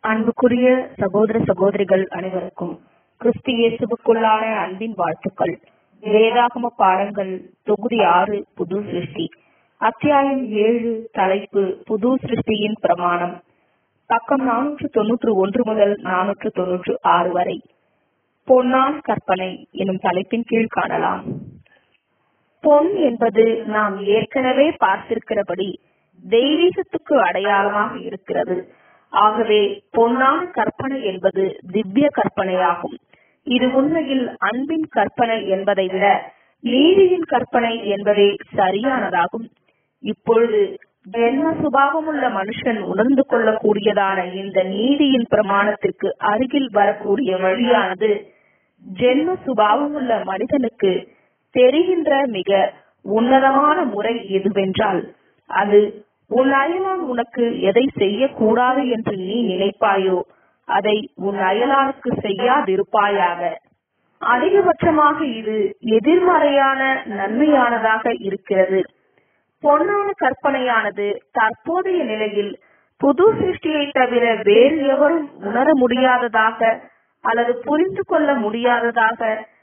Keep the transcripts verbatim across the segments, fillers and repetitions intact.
அன்புக்குரிய சகோதர சகோதரிகள் அனைவருக்கும் கிறிஸ்து இயேசுவுக்குள்ளான அன்பின் வாழ்த்துக்கள். வேதாகம பாடங்கள் தொகுதி ஆறு, புது சிருஷ்டி, அத்தியாயம் ஏழு, தலைப்பு புது சிருஷ்டியின் பிரமாணம். பக்கம் நானூற்று தொன்னூற்று ஒன்று முதல் நானூற்று தொன்னூற்று ஆறு வரை. பொன்னான கற்பனை எனும் தலைப்பின் கீழ் காணலாம். பொன் என்பது நாம் ஏற்கனவே பார்த்திருக்கிறபடி தெய்வீகத்துக்கு அடையாளமாக இருக்கிறது. ஆகவே பொன்னான கற்பனை என்பது திவ்ய கற்பனையாகும். இது உண்மையில் அன்பின் கற்பனை என்பதை விட நீதியின் கற்பனை என்பதே சரியானதாகும். இப்பொழுது ஜென்ம சுபாவமுள்ள மனுஷன் உணர்ந்து கொள்ளக்கூடியதான இந்த நீதியின் பிரமாணத்திற்கு அருகில் வரக்கூடிய வழியானது ஜென்ம சுபாவமுள்ள மனிதனுக்கு தெரிகின்ற மிக உன்னதமான முறை எதுவென்றால், அது உன் அயலான் உனக்கு எதை செய்யக்கூடாது என்று நீ நினைப்பாயோ அதை உன் அயலானுக்கு செய்யாதிருப்பாயாக. அதிகபட்சமாக இது எதிர்மறையான நன்மையானதாக இருக்கிறது. பொன்னான கற்பனையானது தற்போதைய நிலையில் புது சிருஷ்டியை தவிர வேறு எவரும் உணர முடியாததாக அல்லது புரிந்து கொள்ள முடியாததாக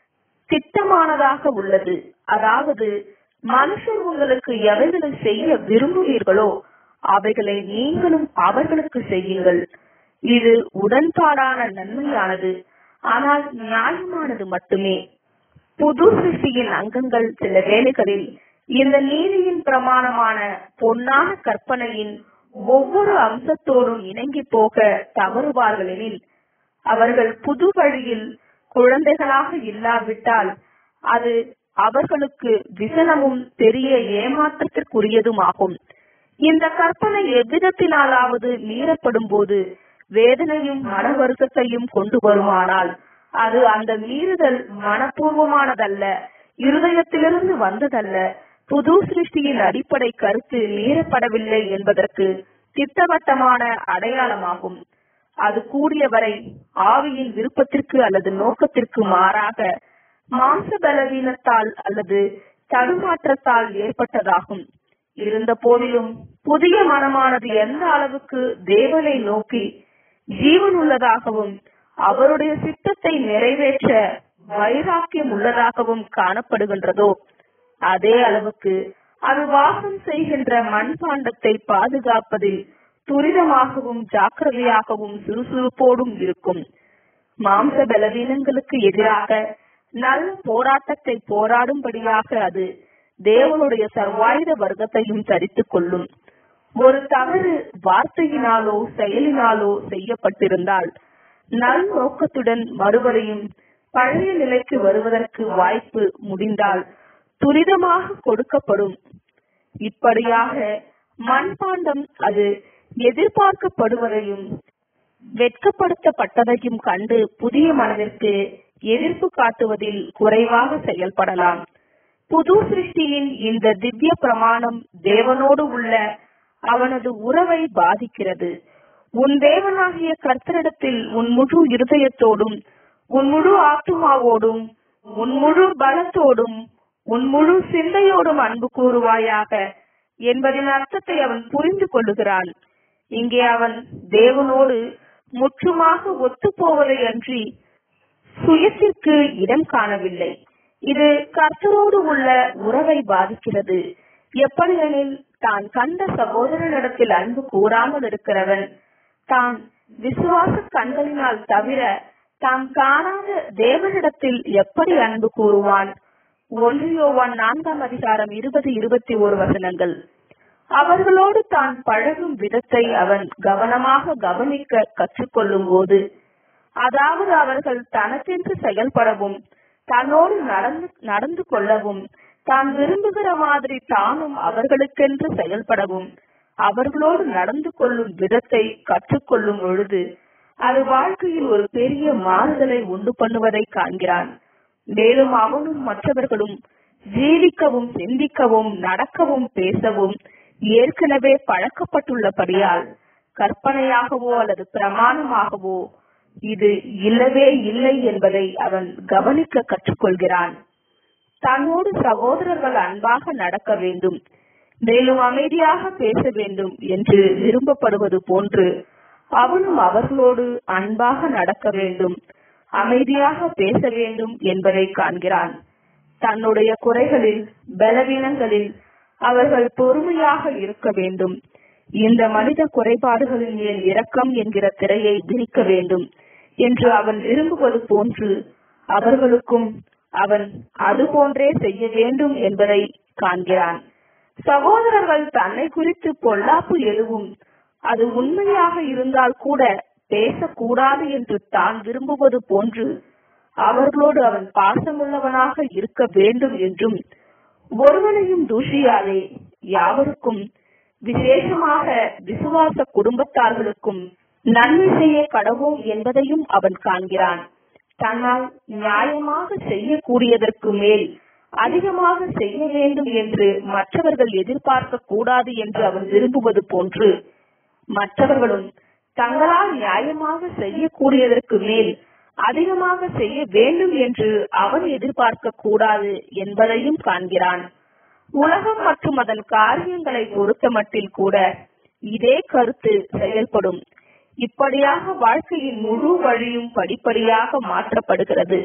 திட்டமானதாக உள்ளது. அதாவது, மனுஷர் உங்களுக்கு எவைகளை செய்ய விரும்புவீர்களோ அவைகளை நீங்களும் அவர்களுக்கு செய்யுங்கள். இது உடன்பாடான நன்மையானது, ஆனால் நியாயமானது மட்டுமே. புது சிருஷ்டியின் அங்கங்கள் சில வேளைகளில் இந்த நீதியின் பிரமாணமான பொன்னான கற்பனையின் ஒவ்வொரு அம்சத்தோடும் இணங்கி போக தவறுவார்களெனில், அவர்கள் புது வழியில் குழந்தைகளாக இல்லாவிட்டால் அது அவர்களுக்கு விசனமும் பெரிய ஏமாற்றத்திற்குரியதுமாகும். இந்த கற்பனை எவ்விதத்தினாலாவது மீறப்படும் போது வேதனையும் மன வருத்தத்தையும் கொண்டு வருமானால் அது அந்த மீறுதல் மனப்பூர்வமானதல்ல, இருதயத்திலிருந்து வந்ததல்ல. புது சிருஷ்டியின் அடிப்படை கருத்து மீறப்படவில்லை என்பதற்கு திட்டவட்டமான அடையாளமாகும். அது கூடியவரை ஆவியின் விருப்பத்திற்கு அல்லது நோக்கத்திற்கு மாறாக மாம்ச பலவீனத்தால் அல்லது தடுமாற்றத்தால் ஏற்பட்டதாகும். இருந்த போதிலும் புதிய மனமானது எந்த அளவுக்கு தேவனை நோக்கி ஜீவன் உள்ளதாகவும் அவருடைய சித்தத்தை நிறைவேற்ற வைராக்கியம் உள்ளதாகவும் காணப்படுகின்றதோ அதே அளவுக்கு அது வாசம் செய்கின்ற மண்பாண்டத்தை பாதுகாப்பதில் துரிதமாகவும் ஜாக்கிரதையாகவும் சுறுசுறுப்போடும் இருக்கும். மாம்ச பலவீனங்களுக்கு எதிராக நல்ல போராட்டத்தை போராடும்படியாக அது தேவனுடைய சர்வாயுத வர்க்கத்தையும் தரித்துக் கொள்ளும். ஒரு தவறு வார்த்தையினாலோ செயலினாலோ செய்யப்பட்டிருந்தால் நல் நோக்கத்துடன் மறுபடியும் பழைய நிலைக்கு வருவதற்கு வாய்ப்பு முடிந்தால் துரிதமாக கொடுக்கப்படும். இப்படியாக மண்பாண்டம் அது எதிர்பார்க்கப்படுவதையும் வெட்கப்படுத்தப்பட்டதையும் கண்டு புதிய மனதிற்கு எதிர்ப்பு காட்டுவதில் குறைவாக செயல்படலாம். புது சிருஷ்டியின் இந்த திவ்ய பிரமாணம் தேவனோடு உள்ள அவனது உறவை பாதிக்கிறது. உன் தேவனாகிய கர்த்தரிடத்தில் உன் முழு இருதயத்தோடும் உன் முழு ஆத்துமாவோடும் உன் முழு பலத்தோடும் உன் முழு சிந்தையோடும் அன்பு கூறுவாயாக என்பதின் அர்த்தத்தை அவன் புரிந்து கொள்ளுகிறான். இங்கே அவன் தேவனோடு முற்றுமாக ஒத்து போவதை அன்றி சுயத்திற்கு இடம் காணவில்லை. இது கர்த்தரோடு உள்ள உறவை பாதிக்கிறது. எப்படியெனில், தான் கண்ட சகோதரனிடத்தில் அன்பு கூறாமல் இருக்கிறவன் தான் விசுவாச கண்களினால் தவிர தாம் காணாத தேவனிடத்தில் எப்படி அன்பு கூறுவான்? ஒன்று யோவான் நான்காம் அதிகாரம் இருபது இருபத்தி ஒரு வசனங்கள். அவர்களோடு தான் பழகும் விதத்தை அவன் கவனமாக கவனிக்க கற்றுக்கொள்ளும் போது, அதாவது அவர்கள் தனக்கென்று செயல்படவும் தன்னோடு நடந்து நடந்து கொள்ளவும் தான் விரும்புகிற மாதிரி தானும் அவர்களுக்கென்று செயல்படவும் அவர்களோடு நடந்து கொள்ளும் விதத்தை கற்றுக்கொள்ளும் பொழுது அது வாழ்க்கையில் ஒரு பெரிய மாறுதலை உண்டு பண்ணுவதை காண்கிறான். மேலும் அவனும் மற்றவர்களும் ஜீவிக்கவும் சிந்திக்கவும் நடக்கவும் பேசவும் ஏற்கனவே பழக்கப்பட்டுள்ளபடியால் கற்பனையாகவோ அல்லது பிரமாணமாகவோ இது இல்லவே இல்லை என்பதை அவன் கவனிக்க கற்றுக்கொள்கிறான். தன்னோடு சகோதரர்கள் அன்பாக நடக்க வேண்டும், மேலும் அமைதியாக பேச வேண்டும் என்று விரும்பப்படுவது போன்று அவனும் அவர்களோடு அன்பாக நடக்க வேண்டும், அமைதியாக பேச வேண்டும் என்பதை காண்கிறான். தன்னுடைய குறைகளில், பலவீனங்களில் அவர்கள் பொறுமையாக இருக்க வேண்டும். இந்த மனித குறைபாடுகளின் மேல் இரக்கம் என்கிற திரையை விரிக்க வேண்டும் என்று அவன் விரும்புவது போன்று அவர்களுக்கும் அவன் அது போன்றே செய்ய வேண்டும் என்பதை காண்கிறான். சகோதரர்கள் தன்னை குறித்து பொல்லாப்பு எதுவும் அது உண்மையாக இருந்தால் கூட பேசக்கூடாது என்று தான் விரும்புவது போன்று அவர்களோடு அவன் பாசமுள்ளவனாக இருக்க வேண்டும் என்றும், ஒருவனையும் தூஷியாதே, யாவருக்கும் விசேஷமாக விசுவாச குடும்பத்தார்களுக்கும் நன்மை செய்ய கடவோம் என்பதையும் அவன் காண்கிறான். தன்னால் நியாயமாக செய்யக்கூடியதற்கு மேல் அதிகமாக செய்ய வேண்டும் என்று மற்றவர்கள் எதிர்பார்க்க கூடாது என்று அவன் விரும்புவது போன்று, மற்றவர்களும் தங்களால் நியாயமாக செய்யக்கூடியதற்கு மேல் அதிகமாக செய்ய வேண்டும் என்று அவன் எதிர்பார்க்க கூடாது என்பதையும் காண்கிறான். உலகம் மற்றும் அதன் காரியங்களை பொறுத்த மட்டில் கூட இதே கருத்து செயல்படும். இப்படியாக வாழ்க்கையின் முழு வழியும் படிப்படியாக மாற்றப்படுகிறது.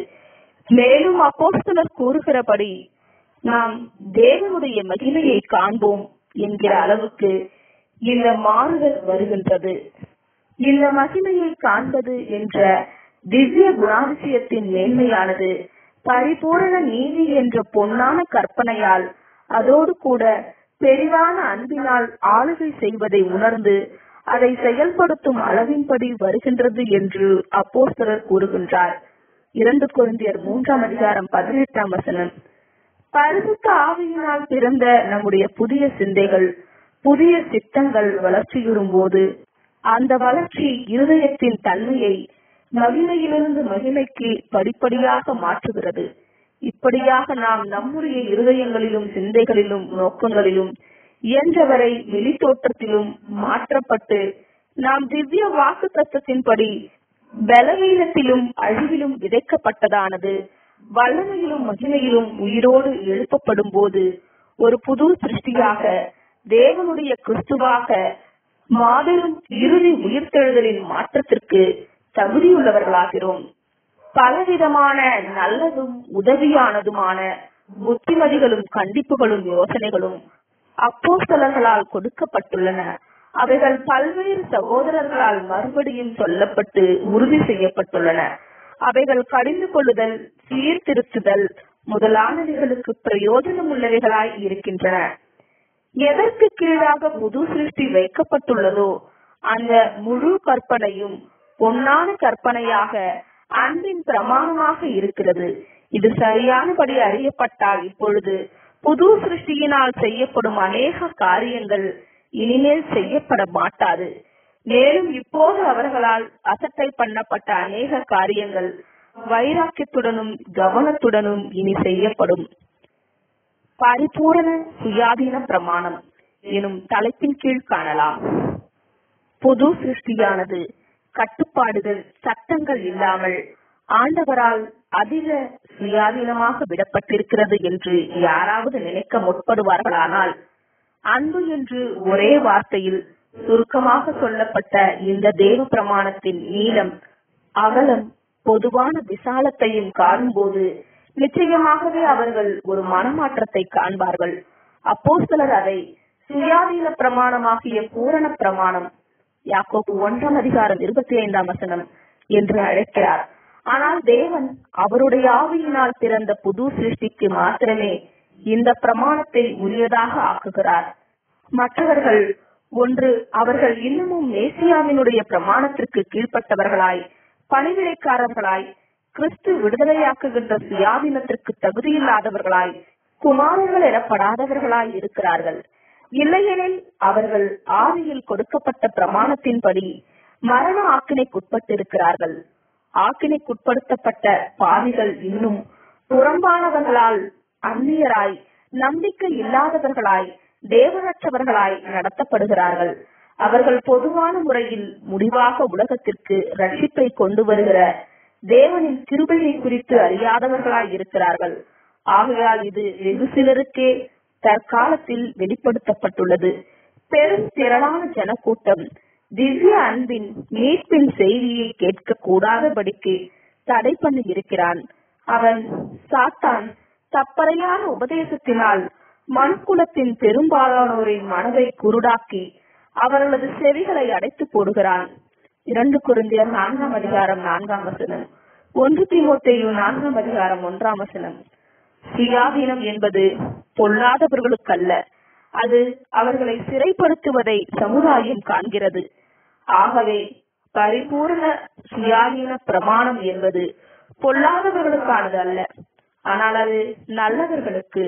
மேலும் அப்போஸ்தலர் கூறுகிறபடி நாம் தேவனுடைய மகிமையை காண்போம் என்கிற அளவுக்கு இந்த மாறுதல் வருகின்றது. இந்த மகிமையை காண்பது என்ற திவ்ய குணாதிசயத்தின் மேன்மையானது பரிபூரண நீதி என்ற பொன்னான கற்பனையால், அதோடு கூட பெரிதான அன்பினால் ஆளுகை செய்வதை உணர்ந்து அதை செயல்படுத்தும் அளவின்படி வருகின்றது என்று அப்போஸ்தலர் கூறுகின்றார். இரண்டு கொரிந்தியர் மூன்றாம் அதிகாரம் பதினெட்டாம் வசனம். பரிசுத்த ஆவியினால் பிறந்த நம்முடைய புதிய சிந்தைகள், புதிய சித்தங்கள் வளர்ச்சியுறும் போது அந்த வளர்ச்சி இருதயத்தின் தன்மையை மகிமையிலிருந்து மகிமைக்கு படிப்படியாக மாற்றுகிறது. இப்படியாக நாம் நம்முடைய இருதயங்களிலும் சிந்தைகளிலும் நோக்கங்களிலும் இயன்றவரை வெளித்தோற்றத்திலும் மாற்றப்பட்டு நாம் திவ்ய வாக்கு தத்துவத்தின்படி பலவீனத்திலும் அழிவிலும் விதைக்கப்பட்டதானது வல்லமையிலும் மகிமையிலும் உயிரோடு எழுப்பப்படும் போது ஒரு புது சிருஷ்டியாக, தேவனுடைய கிறிஸ்துவாக, மாபெரும் இறுதி உயிர்த்தெழுதலின் மாற்றத்திற்கு தகுதியுள்ளவர்களாகிறோம். பலவிதமான நல்லதும் உதவியானதுமான புத்திமதிகளும் கண்டிப்புகளும் யோசனைகளும் அப்போஸ்தலர்களால் கொடுக்கப்பட்டுள்ளன. அவைகள் பல்வேறு சகோதரர்களால் மறுபடியும் சொல்லப்பட்டு உறுதி செய்யப்பட்டுள்ளன. அவைகள் கடிந்து கொள்ளுதல், சீர்திருத்துதல் முதலானவைகளுக்கு பிரயோஜனம் உள்ளவைகளாய் இருக்கின்றன. எதற்கு கீழாக புது சிருஷ்டி வைக்கப்பட்டுள்ளதோ அந்த முழு கற்பனையும் பொன்னான கற்பனையாக அன்பின் பிரமாணமாக இருக்கிறது. இது சரியானபடி அறியப்பட்டால் இப்பொழுது புது சிருஷ்டியினால் செய்யப்படும் அநேக காரியங்கள் இனிமேல் செய்யப்பட மாட்டாது. மேலும் இப்போது அவர்களால் அசட்டை பண்ணப்பட்ட அநேக காரியங்கள் வைராக்கியத்துடனும் கவனத்துடனும் இனி செய்யப்படும். பரிபூரண சுயாதீன பிரமாணம் எனும் தலைப்பின் கீழ் காணலாம். புது சிருஷ்டியானது கட்டுப்பாடுகள், சட்டங்கள் இல்லாமல் ஆண்டவரால் அதிக சுயாதீனமாக விடப்பட்டிருக்கிறது என்று யாராவது நினைக்க முற்படுவார்களானால், அன்பு என்று ஒரே வார்த்தையில் சுருக்கமாக சொல்லப்பட்ட இந்த தேவ பிரமாணத்தின் நீளம், அகலம், பொதுவான விசாலத்தையும் காணும்போது நிச்சயமாகவே அவர்கள் ஒரு மனமாற்றத்தை காண்பார்கள். அப்போஸ்தலர் அதை சுயாதீன பிரமாணமாகிய பூரண பிரமாணம், யாக்கோபு ஒன்றாம் அதிகாரம் இருபத்தி ஐந்தாம் வசனம் என்று அழைக்கிறார். ஆனால் தேவன் அவருடைய ஆவியினால் பிறந்த புது சிருஷ்டிக்கு மாத்திரமே இந்த பிரமாணத்தை உரியதாக ஆக்குகிறார். மற்றவர்கள் ஒன்று, அவர்கள் இன்னமும் மேசியாவினுடைய பிரமாணத்திற்கு கீழ்ப்பட்டவர்களாய், பணிவிடைக்காரர்களாய், கிறிஸ்து விடுதலையாக்குகின்ற சுயாதீனத்திற்கு தகுதியில்லாதவர்களாய், குமாரர்கள் எனப்படாதவர்களாய் இருக்கிறார்கள். இல்லையெனில் அவர்கள் ஆவியில் கொடுக்கப்பட்ட பிரமாணத்தின்படி மரண ஆக்கினைக்குட்பட்டிருக்கிறார்கள். ஆக்கினைக்குட்படுத்தப்பட்ட பாவிகள் இன்னும் புறம்பானவர்களால், அந்நியராய், நம்பிக்கை இல்லாதவர்களாய், தேவனற்றவர்களாய் நடத்தப்படுகிறார்கள். அவர்கள் பொதுவான முறையில் முடிவாக உலகத்திற்கு ரட்சிப்பை கொண்டு வருகிற தேவனின் கிருபையை குறித்து அறியாதவர்களாய் இருக்கிறார்கள். ஆகையால் இது வெகு சிலருக்கே தற்காலத்தில் வெளிப்படுத்தப்பட்டுள்ளது. பெரும் திரளான ஜனக்கூட்டம் திவ்ய அன்பின் மீட்பின் செய்தியை கேட்க கூடாதபடிக்கு தடை பண்ணி இருக்கிறான். அவன் சாத்தான் தப்பறையான உபதேசத்தினால் மனுக்குலத்தின் பெரும்பாலானோரின் மனதை குருடாக்கி அவர்களது செவிகளை அடைத்து போடுகிறான். இரண்டு கொரிந்தியர் நான்காம் அதிகாரம் நான்காம் வசனம், ஒன்று தீமோத்தேயு நான்காம் அதிகாரம் ஒன்றாம் வசனம். சுயாதீனம் என்பது பொல்லாதவர்களுக்கல்ல, அது அவர்களை சிறைப்படுத்துவதை சமுதாயம் காண்கிறது. ஆகவே பரிபூர்ண சுயாதீன பிரமாணம் என்பது பொல்லாதவர்களுக்கானது அல்ல, ஆனால் அது நல்லவர்களுக்கு,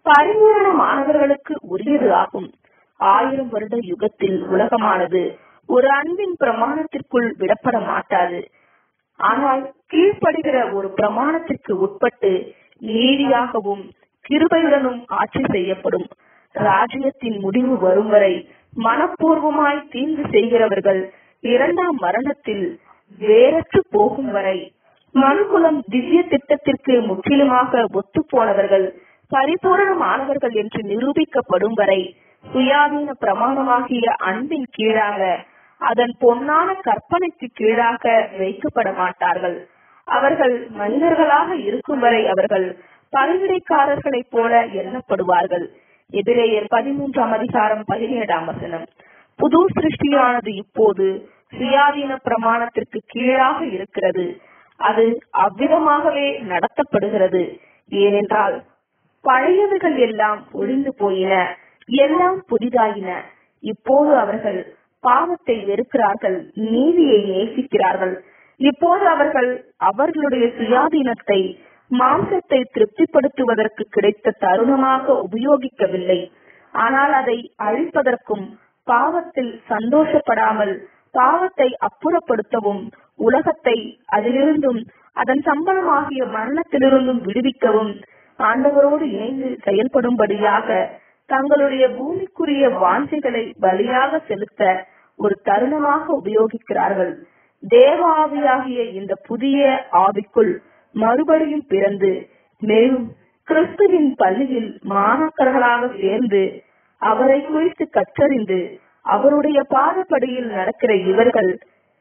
பரிபூர்ணமானவர்களுக்கு உரியது ஆகும். ஆயிரம் வருட யுகத்தில் உலகமானது ஒரு அன்பின் பிரமாணத்திற்குள் விடப்பட மாட்டாது. ஆனால் கீழ்ப்படுகிற ஒரு பிரமாணத்திற்கு உட்பட்டு நீதியாகவும் கிருபையுடனும் ஆட்சி செய்யப்படும். ராஜ்யத்தின் முடிவு வரும் வரை மனப்பூர்வமாய் தீங்கு செய்கிறவர்கள் இரண்டாம் மரணத்தில் வேறற்று போகும் வரை, மனுக்குலம் திவ்ய திட்டத்திற்கு முற்றிலுமாக ஒத்து போனவர்கள் பரிபூரணமானவர்கள் என்று நிரூபிக்கப்படும் வரை சுயாதீன பிரமாணமாகிய அன்பின் கீழாக, அதன் பொன்னான கற்பனைக்கு கீழாக வைக்கப்பட மாட்டார்கள். அவர்கள் மனிதர்களாக இருக்கும் வரை அவர்கள் பணிவிடைக்காரர்களைப் போல எண்ணப்படுவார்கள். எபிரேயர் பதிமூன்றாம் அதிகாரம் பதினேழாம் வசனம். புது சிருஷ்டியானது இப்போது சுயாதீன பிரமாணத்திற்கு கீழாக இருக்கிறது. அது அவ்விதமாகவே நடத்தப்படுகிறது. ஏனென்றால் பழையவைகள் எல்லாம் ஒழிந்து போயின, எல்லாம் புதிதாயின. இப்போது அவர்கள் பாவத்தை வெறுக்கிறார்கள், நீதியை நேசிக்கிறார்கள். இப்போது அவர்கள் அவர்களுடைய சுயாதீனத்தை மாம்சத்தை திருப்திப்படுத்துவதற்கு கிடைத்த தருணமாக உபயோகிக்கவில்லை, ஆனால் அதை அழிப்பதற்கும் பாவத்தில் சந்தோஷப்படாமல் பாவத்தை அப்புறப்படுத்தவும், உலகத்தை அதிலிருந்தும் அதன் சம்பளமாகிய மரணத்திலிருந்தும் விடுவிக்கவும் ஆண்டவரோடு இணைந்து செயல்படும்படியாக தங்களுடைய பூமிக்குரிய வாஞ்சைகளை பலியாக செலுத்த ஒரு தருணமாக உபயோகிக்கிறார்கள். தேவ ஆவியாகிய இந்த புதிய ஆவிக்குள் மறுபடியும் பிறந்து, மேலும் கிறிஸ்துவின் பள்ளியில் மாணாக்கர்களாக சேர்ந்து அவரை குறித்து கற்றறிந்து அவருடைய பாதப்படியில் நடக்கிற இவர்கள்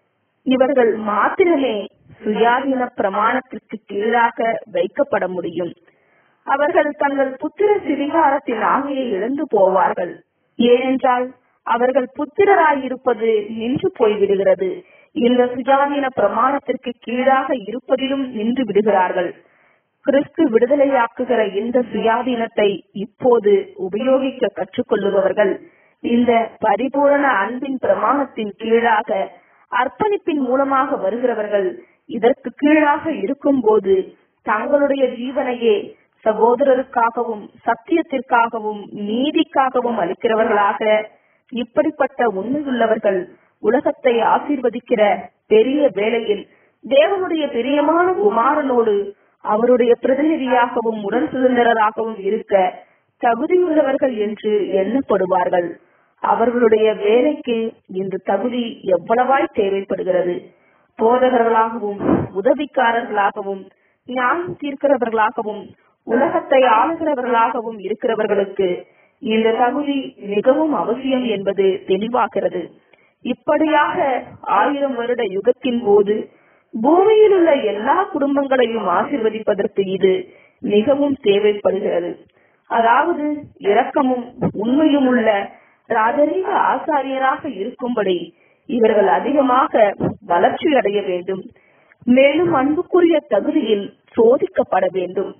இவர்கள் மாத்திரமே சுயாதீன பிரமாணத்திற்கு கீழாக வைக்கப்பட முடியும். அவர்கள் தங்கள் புத்திர சிவிகாரத்தின் ஆவியை இழந்து போவார்கள். ஏனென்றால் அவர்கள் புத்திரராயிருப்பது நின்று போய்விடுகிறது. இந்த சுயாதீன பிரமாணத்திற்கு கீழாக இருப்பதிலும் நின்று விடுகிறார்கள். கிறிஸ்து விடுதலையாக்குகிற இந்த சுயாதீனத்தை இப்போது உபயோகிக்க கற்றுக்கொள்ளுபவர்கள் இந்த பரிபூரண அன்பின் பிரமாணத்தின் கீழாக அர்ப்பணிப்பின் மூலமாக வருகிறவர்கள் இதற்கு கீழாக இருக்கும் போது தங்களுடைய ஜீவனையே சகோதரருக்காகவும் சத்தியத்திற்காகவும் நீதிக்காகவும் அளிக்கிறவர்களாக, இப்படிப்பட்ட உண்மையுள்ளவர்கள் உலகத்தை ஆசீர்வதிக்கிற பெரிய வேளையில் தேவனுடைய பிரியமான குமாரனோடு அவருடைய பிரதிநிதியாகவும் உடன் சுதந்திரராகவும் இருக்க தகுதியுள்ளவர்கள் என்று எண்ணப்படுவார்கள். அவர்களுடைய வேலைக்கு இந்த தகுதி எவ்வளவாய் தேவைப்படுகிறது. போதகர்களாகவும் உதவிக்காரர்களாகவும் நியாயம் தீர்க்கிறவர்களாகவும் உலகத்தை ஆளுகிறவர்களாகவும் இருக்கிறவர்களுக்கு இந்த தகுதி மிகவும் அவசியம் என்பது தெளிவாகிறது. இப்படியாக ஆயிரம் வருட யுகத்தின் போது பூமியில் உள்ள எல்லா குடும்பங்களையும் ஆசீர்வதிப்பதற்கு இது மிகவும் தேவைப்படுகிறது. அதாவது இரக்கமும் உண்மையும் உள்ள ராஜரீக ஆசாரியராக இருக்கும்படி இவர்கள் அதிகமாக வளர்ச்சி அடைய வேண்டும். மேலும் அன்புக்குரிய தகுதியில் சோதிக்கப்பட வேண்டும்.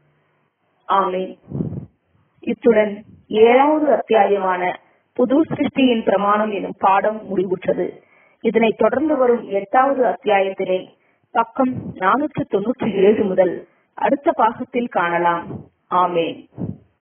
ஆமென். இத்துடன் ஏழாவது அத்தியாயமான புது சிருஷ்டியின் பிரமாணம் எனும் பாடம் முடிவுற்றது. இதனை தொடர்ந்து வரும் எட்டாவது அத்தியாயத்திலே பக்கம் நானூற்று தொன்னூற்றி ஏழு முதல் அடுத்த பாகத்தில் காணலாம். ஆமென்.